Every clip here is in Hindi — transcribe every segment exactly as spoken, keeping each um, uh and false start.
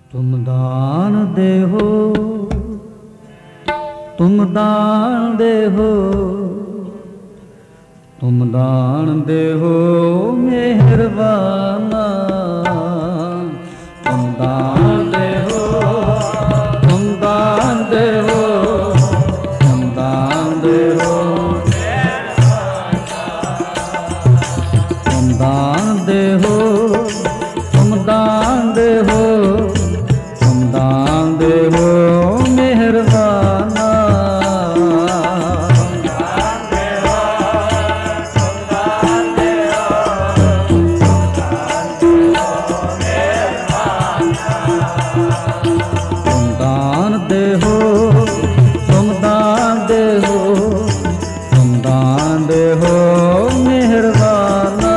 तुम दान दे हो, तुम दान दे हो, तुम दान दे हो मेहरबाना। तुम दान दे हो, तुम दान दे हो, तुम दान दे हो, तुम दान दे हो, तुम दान दे हो, तुम दान दे हो मेहरबाना। तुम दान दे हो, तुम दान दे हो, तुम दान दे हो मेहरबाना।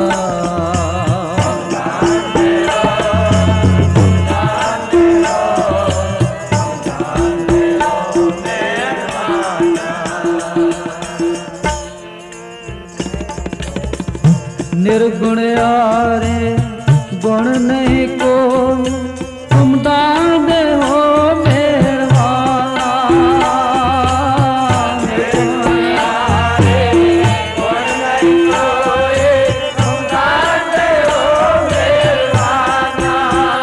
निर्गुण यारे गुण नहीं कोई, तुम दान दे हो मेहरबाना। निर्गुण यारे गुण नहीं कोई, तुम दान दे हो मेहरबाना।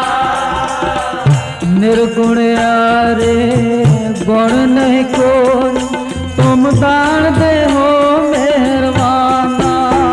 निर्गुण यारे गुण नहीं कोई, तुम दान दे हो मेहरबाना।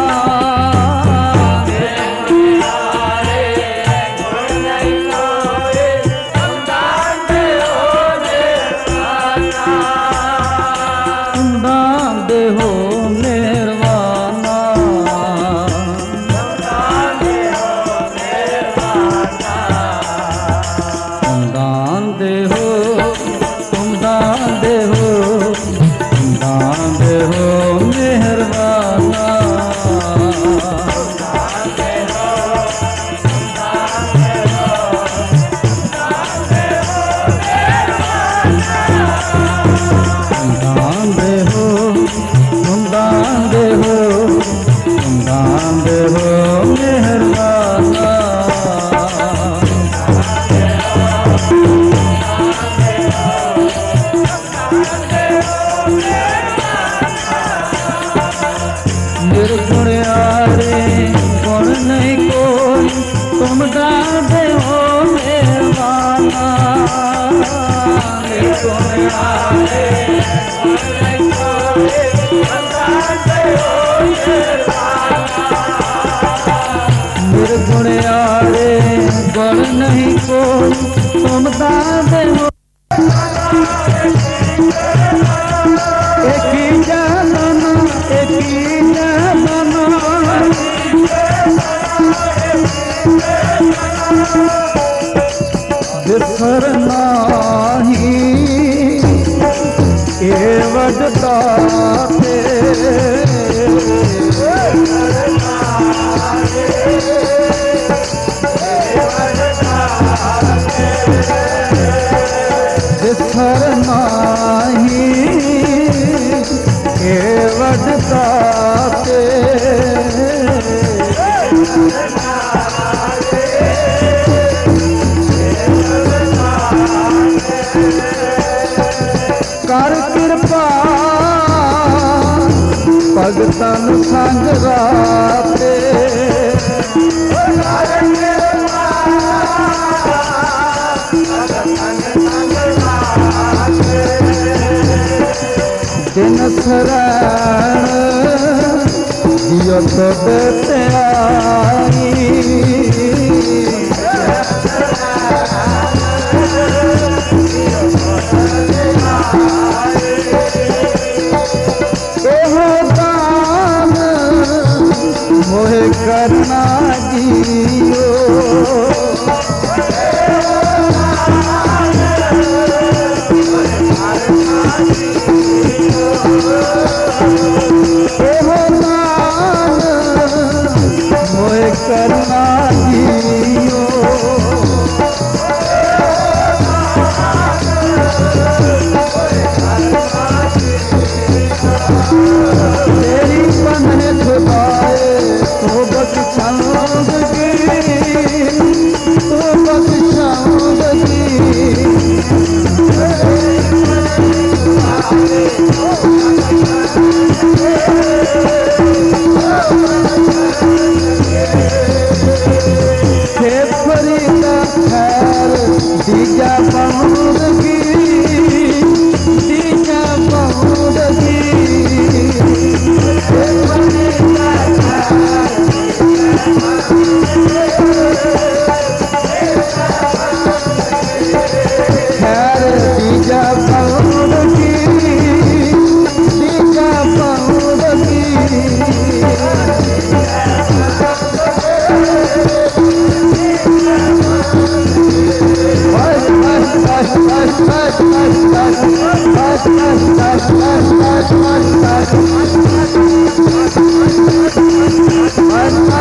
निर्गुण यारे गुण नहीं कोई, तुम दान दे हो मेहरबाना। निर्गुण यारे गुण नहीं कोई, तुम दान दे हो मेहरबाना। निर्गुण यारे गुण नहीं कोई, तुम दान दे हो। एक ही जाना, एक ही बिसर नाही केवट दाते। बिसर नाही केवट दाते। कर कृपा भगतन संग राते। दिन शरण दियो तो देते आई। मोहे करना जियो, मोहे करना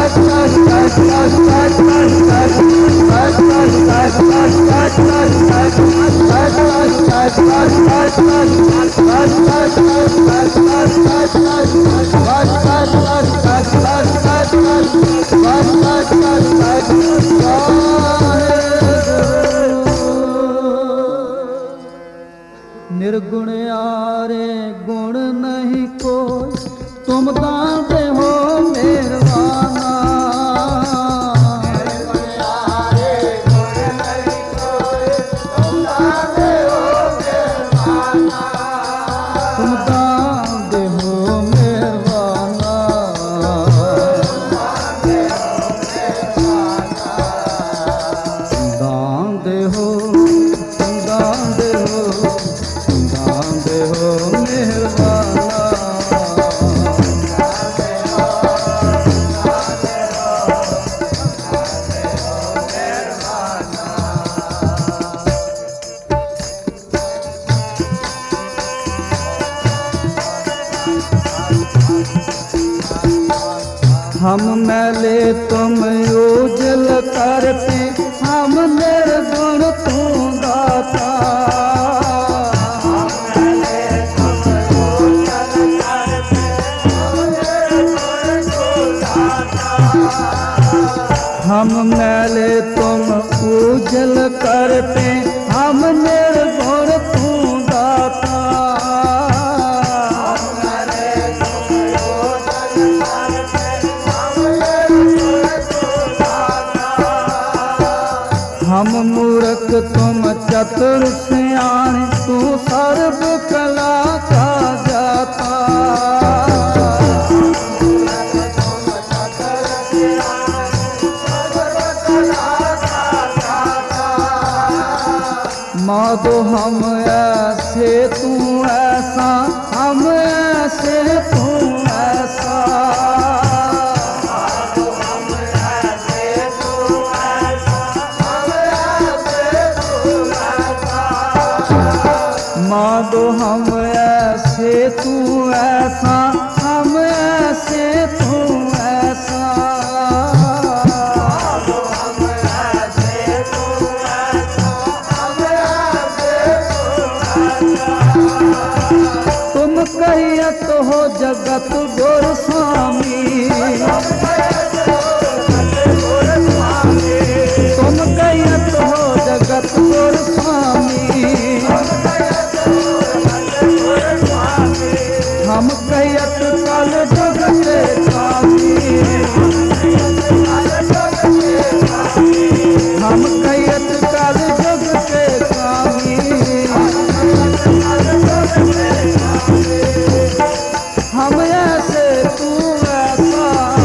निर्गुण यारे गुण नहीं कोई, तुम दाते हो मेहरबाना। निर्गुण यारे गुण नहीं कोई, तुम दाते हो मेहरबाना। तुम दाते हो मेहरबाना, दान दे हो, दान दे हो, दान दे हो मेहरबाना। हम मैले तुम उजल करते, हम निर्गुण तू दाता। हम मैले तुम उजल करते, हम निर्गुण तू दाता। हम मूर्ख तुम चतुर सियाने, तू सर्व कला का जाता। माधो हम ऐसे तू ऐसा, हम ऐसे तू ऐसा। माधो हम ऐसे तू ऐसा, हम ऐसे तू ऐसा। तुम कहियत हो जगत गुरु स्वामी, तुम कहियत हो जगत गुरु स्वामी। हम कहियत कल जग के स्वामी, हम कहियत कल जग के स्वामी। हम ऐसे तू ऐसा,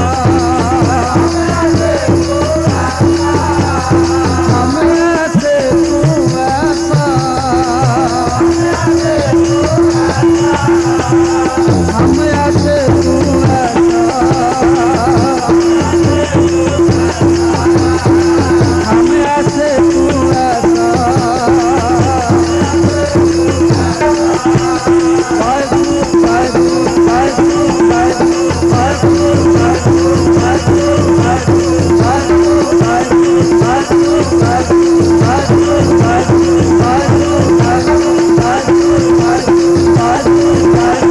हम ऐसे तू ऐसा। हम ऐसे तू ऐसा, हम ऐसे तू ऐसा। वाहिगुरू वाहिगुरू वाहिगुरू वाहिगुरू वाहिगुरू वाहिगुरू वाहिगुरू वाहिगुरू वाहिगुरू वाहिगुरू वाहिगुरू वाहिगुरू वाहिगुरू वाहिगुरू वाहिगुरू वाहिगुरू वाहिगुरू वाहिगुरू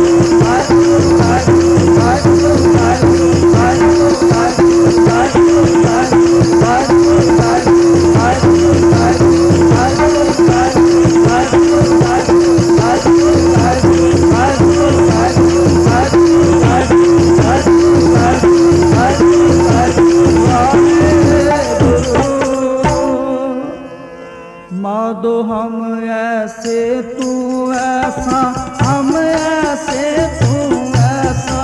माधो हम ऐसे तू ऐसा, हम ऐसे तू ऐसा।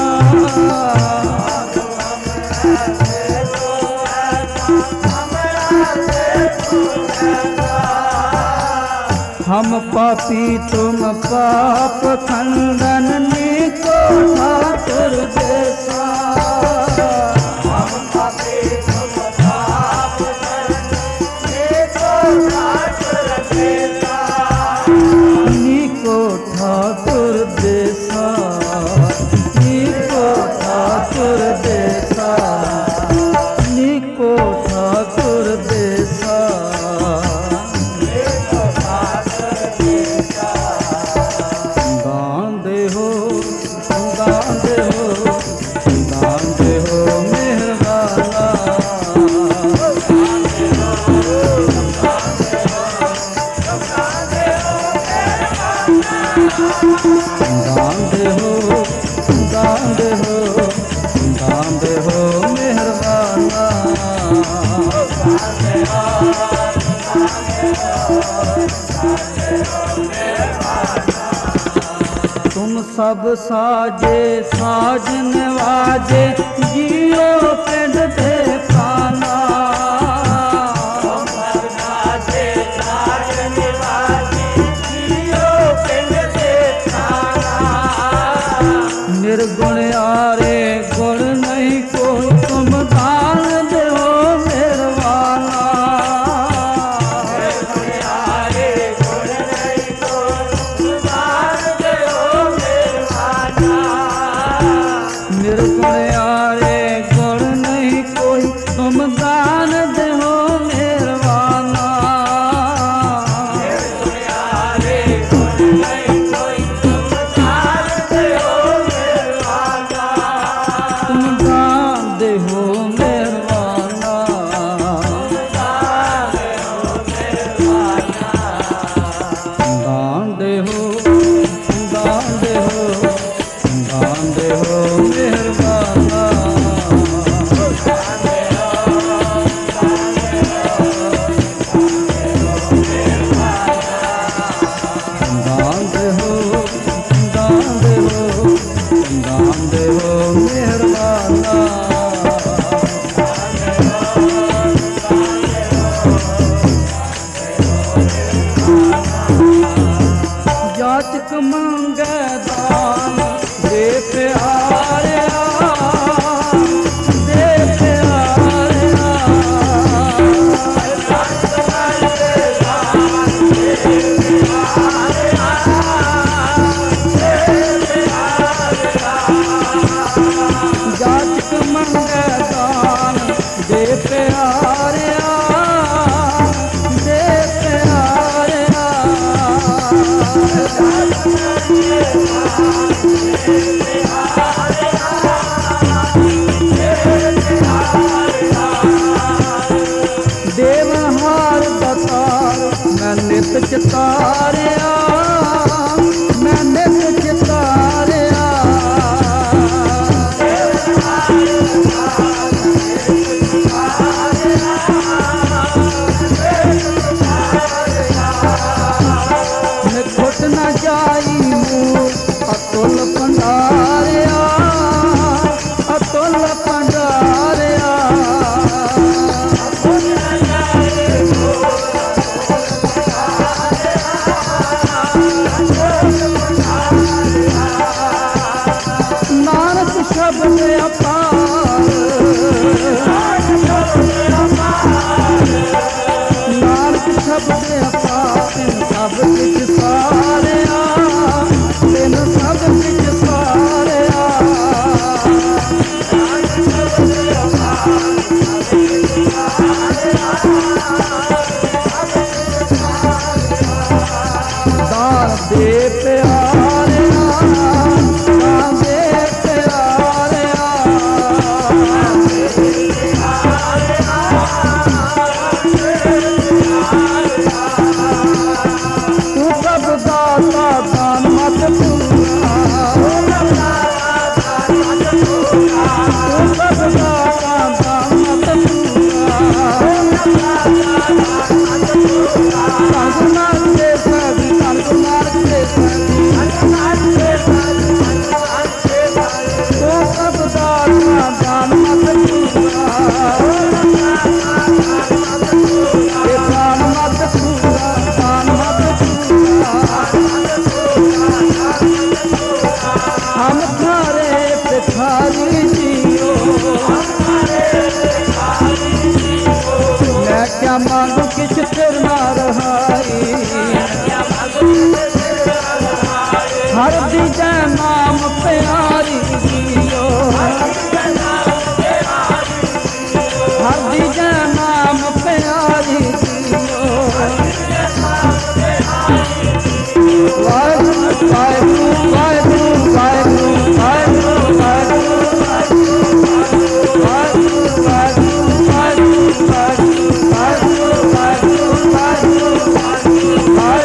हम पापी तुम पाप खंडन नीको ठाकुर जैसा। हम पापी तुम पाप खंडन नीको ठाकुर जैसा। नीको ठाकुर जैसा, नीको ठाकुर जैसा। सब साजे साज नवाजे जियो पिंड दे प्राणा सब साजे साज नवाजे जियो पिंड दे प्राणा निर्गुण आरे गुण नहीं कोई तुम दान दो मेरवाना निर्गुण आरे गुण नहीं कोई तुम दान दो मेरवाना निर्गुण आरे गुण नहीं कोई तुम दान दो मेरवाना निर्गुण आरे गुण नहीं कोई तुम दान दो मेरवाना तुम दान दो मेरवाना दान दो दान दो दान दो मेरवाना दान दो दान दो दान दो मेहरबाना जाचक मंगे दान दे प्यारिया दे प्यारिया जाचक मंगे दान दे प्यारिया दे प्यारिया देवहार दतार मैं नित चितारिया मैं नित चितारिया मैं खुट न जाई मूर अतुल भंडारिया अतुल भंडारिया नानक शब्द अपार नानक शब्द अपार सब कुछ सारिया तेन सब कुछ सारिया दान दे प्यारिया दान दे प्यारिया तू सब दाता दान मत भूलना तू सब दाता दान मत भूलना धन नाथ दे सभी धन नाथ दे सभी तू सब दाता दान मत भूलना ये दान मत भूलना दान मत भूलना हम थारे भिखारी जियो मैं क्या मांगू किछ फिर ना रहाई हर दीजै नाम प्यारी जियो हर दीजै नाम प्यारी जियो वाहिगुरू वाहिगुरू वाहिगुरू वाहिगुरू वाहिगुरू वाहिगुरू वाहिगुरू वाहिगुरू वाहिगुरू वाहिगुरू वाहिगुरू वाहिगुरू वाहिगुरू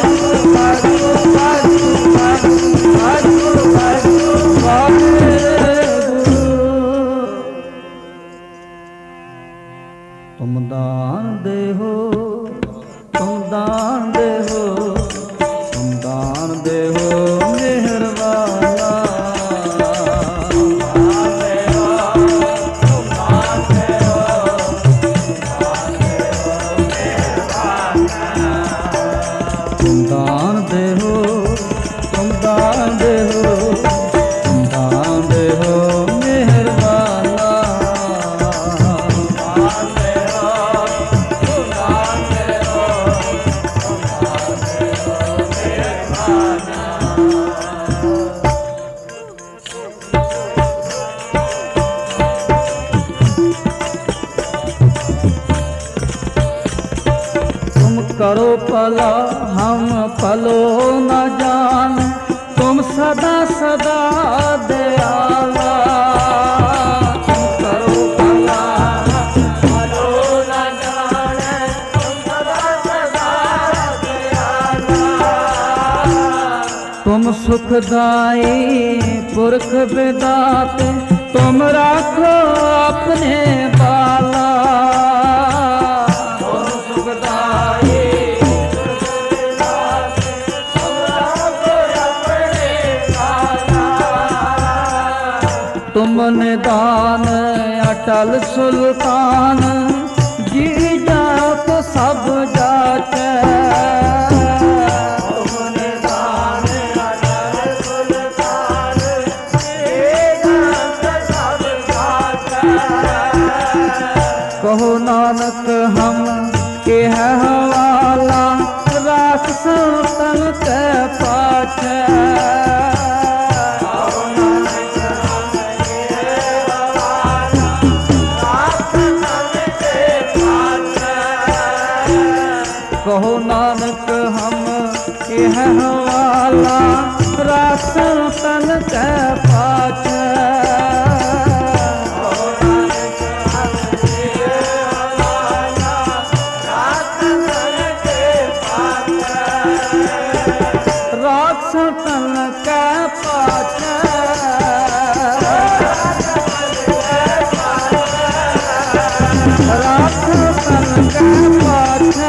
करो भला हम भलो न जान, तुम सदा सदा दयाला। तुम करो भला भलो न जान, तुम सदा सदा दयाला। तुम सुखदाई पुरख विदाते, तुम राखो अपने बाला। तुम सुखदाई पुरख विदाते, तुम राखो अपने बाला। तुम निदान अटल सुल्तान, जी जात सब जाचे। कहो नानक हम के है हवाला, राख संतन के पाछे। कहो नानक हम के है हवाला, राख संतन के पाछे। कहो नानक हम के है हवाला, राख संतन के पाछे। संतन के पाछे, राख संतन के पाछे।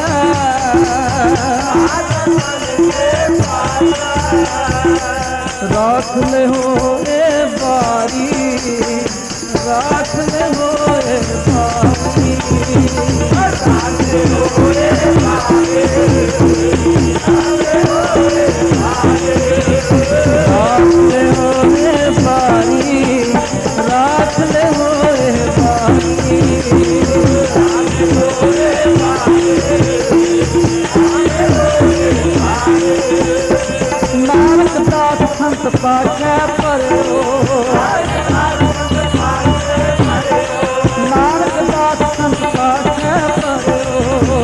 राख ले हो ए बारी, राख ले हो ए बारी, राख ले हो ए बारी। राख ले हो ए बारी, राख ले हो ए बारी। नानक दास संत पाछे परो, नानक दास संत पाछे परो।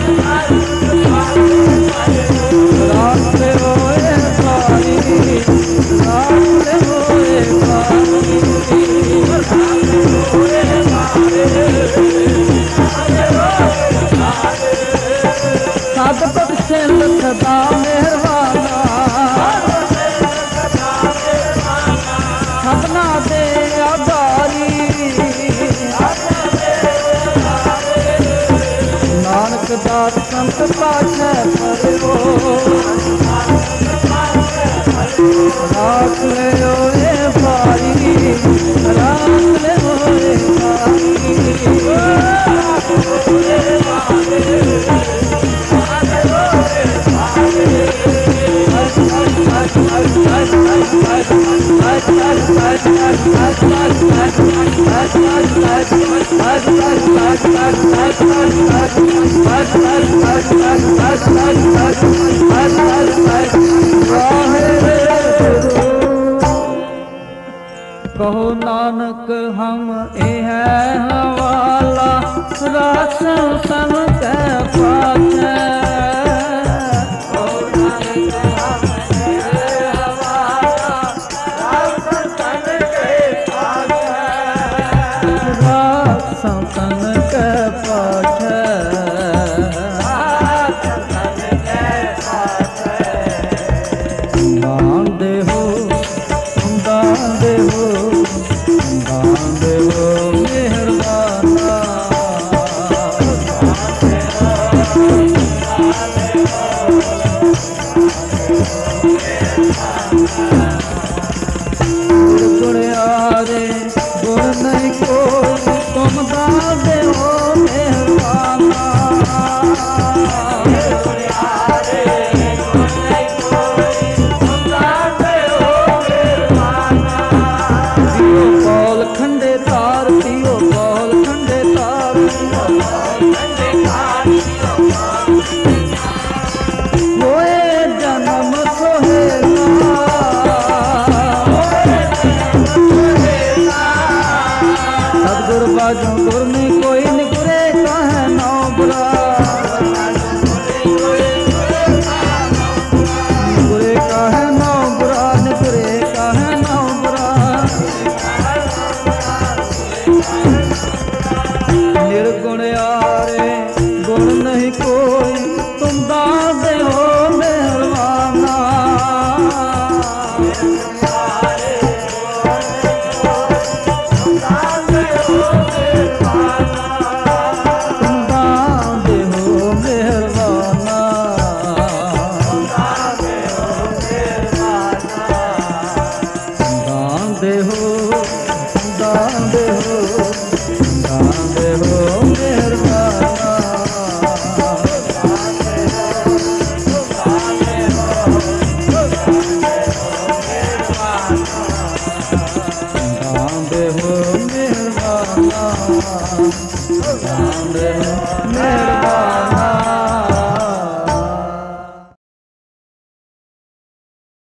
राख ले हो ए बारी, राख ले हो ए बारी। सतपद सिंध सदा मेहरबाना, सपना दे आधारी। नानक दास संत पाछे परो, राख ले हो ए बारी, राख ले हो ए कहो नानक हम ए है हवाला, राख संतन के पाछे। कहो नानक हम ए है हवाला, राख संतन के पाछे। राख संतन के पाछे, राख संतन के पाछे। दान दे हो, दान दे हो, दान दे हो मेहरबाना। गुण यारे गुण नहीं कोई, तुम दान दे हो मेहरबाना। पौल खंडे तार पियो, पौल खंडे तार होए जन्म सोहेला। सतगुर बाजू गुर में कोई निगुरे कहे नौ बुरा। गुणयारे गुण नहीं कोई तुम दान दे हो मेहरबाना। मेहरबाना